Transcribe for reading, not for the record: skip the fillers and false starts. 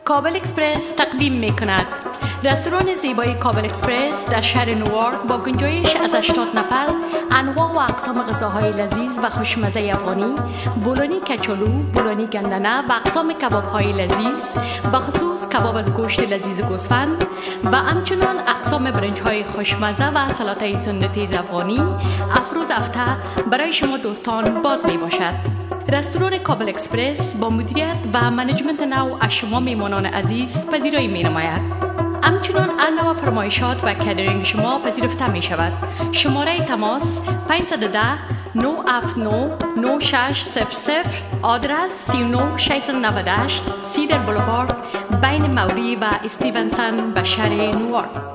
کابل اکسپرس تقدیم می کند. رستوران زیبای کابل اکسپرس در شهر نوارک با گنجایش از 80 نفر انواع و اقسام غذاهای لذیذ و خوشمزه افغانی، بولونی کچالو، بولونی گندنه و اقسام کباب‌های لذیذ، بخصوص کباب از گوشت لذیذ گوسفند و همچنان اقسام برنج‌های خوشمزه و سالادهای تند تیز افغانی افروز هفته برای شما دوستان باز می باشد. رستوران کابل اکسپرس با مدیریت و منیجمنت نو از شما میمانان عزیز پذیرایی می نماید. همچنان انواع فرمایشات و کدرینگ شما پذیرفته می شود. شماره تماس 510 979 9600. آدرس 39698 سیدر بولوارد بین موری و استیونسن به شهر نوارک.